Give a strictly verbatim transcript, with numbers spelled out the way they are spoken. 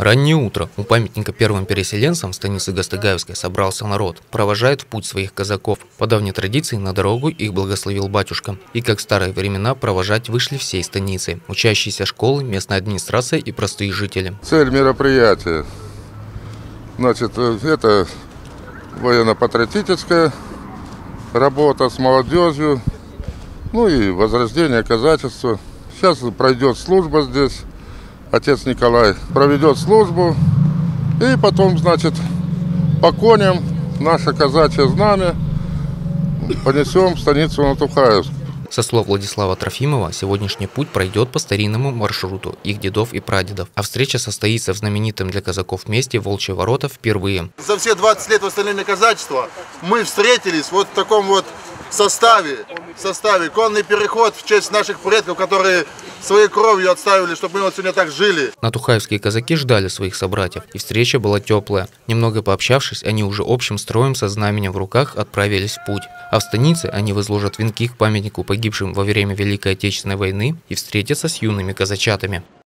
Раннее утро. У памятника первым переселенцам в станице Гастыгаевской собрался народ. Провожает в путь своих казаков. По давней традиции на дорогу их благословил батюшка. И как в старые времена провожать вышли всей станицы. Учащиеся школы, местная администрация и простые жители. Цель мероприятия. Значит, это военно-патриотическая работа с молодежью. Ну и возрождение казачества. Сейчас пройдет служба здесь. Отец Николай проведет службу, и потом, значит, по коням наше казачье знамя понесем в станицу Натухаевск. Со слов Владислава Трофимова, сегодняшний путь пройдет по старинному маршруту их дедов и прадедов. А встреча состоится в знаменитом для казаков месте Волчьи ворота впервые. За все двадцать лет восстановления казачества мы встретились вот в таком вот составе, составе. Конный переход в честь наших предков, которые своей кровью отставили, чтобы мы вот сегодня так жили. Натухаевские казаки ждали своих собратьев, и встреча была теплая. Немного пообщавшись, они уже общим строем со знаменем в руках отправились в путь. А в станице они возложат венки к памятнику погибшим во время Великой Отечественной войны и встретятся с юными казачатами.